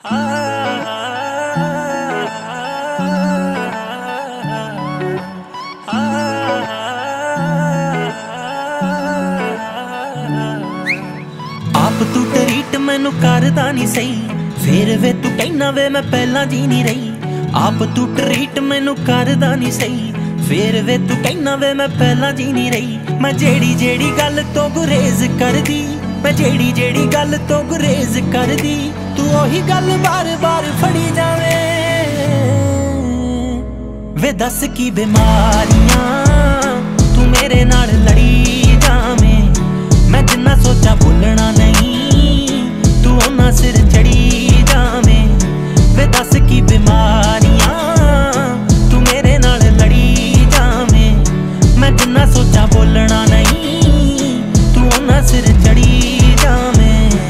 आप तू ट्रीट मैनू करदा नहीं सही, फिर वे तू कहना वे मैं पहला जी नहीं रही। आप तू ट्रीट मैनू करदा नहीं सही, फिर वे तू कहना वे मैं पहला जी नहीं रही। मैं जेड़ी जेड़ी गल तो गुरेज कर दी, मैं जेड़ी जेड़ी गल तो गुरेज कर दी, तू ओही गल बार बार फड़ी जावे। वे दस की बीमारियां तू मेरे नाल लड़ी जावे, मैं जिन्ना सोचा बोलना नहीं तू ओना सिर चढ़ी जावे। वे दस की बीमारियां तू मेरे नाल लड़ी जावे, मैं जिन्ना सोचा बोलना नहीं तू ओना सिर चढ़ी जावे।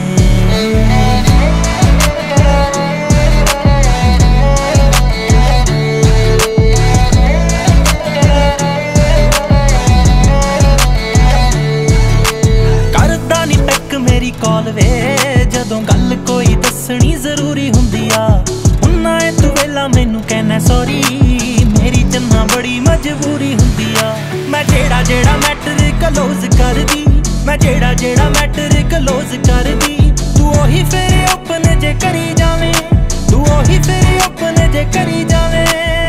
मेरी कॉल वे जदों गल कोई दसनी जरूरी हुंदी आ, उन्ना ए तू वेला मैनू कहना सॉरी, मेरी चन्ना बड़ी मजबूरी हुंदी आ। मैं जेड़ा जेड़ा मैटर क्लोज कर दी, मैं जेड़ा जेड़ा मैटर क्लोज कर दी, तू ओही फिर ओपन जे करी जावे, तू ओही फिर ओपन जे करी जावे।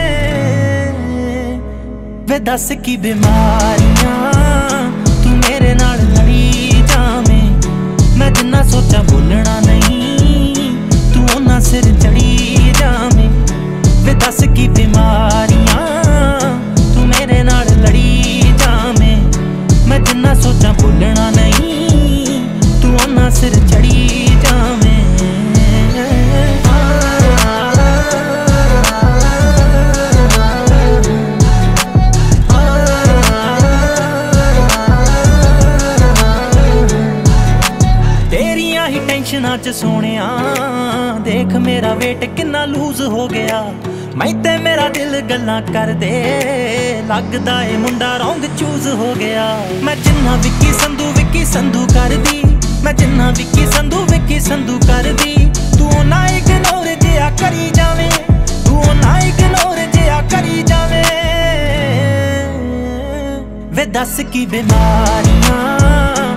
वे दस की बीमारियां तू मेरे नाल लड़ी जावे, मैं जिन्ना सोचा बोलना नहीं तू ओना सिर चढ़ी जावे। वे दस की बीमारियां तू मेरे नाल लड़ी जावे, मैं जिन्ना सोचा बोलना नहीं तू ओना सिर चढ़ी जावे। टेंशनां च सोनिया देख मेरा वेट किन्ना लूज हो गया, मैं ते मेरा दिल गल्लां कर दे लगदा ए मुंडा रौंग चूज हो गया। मैं जिन्ना विक्की संधू कर दी, मैं जिन्ना विक्की संधू कर दी, तू ना इग्नोर जिया करी जावे, तू ना इग्नोर जिया करी जावे। वे दस की बीमारियां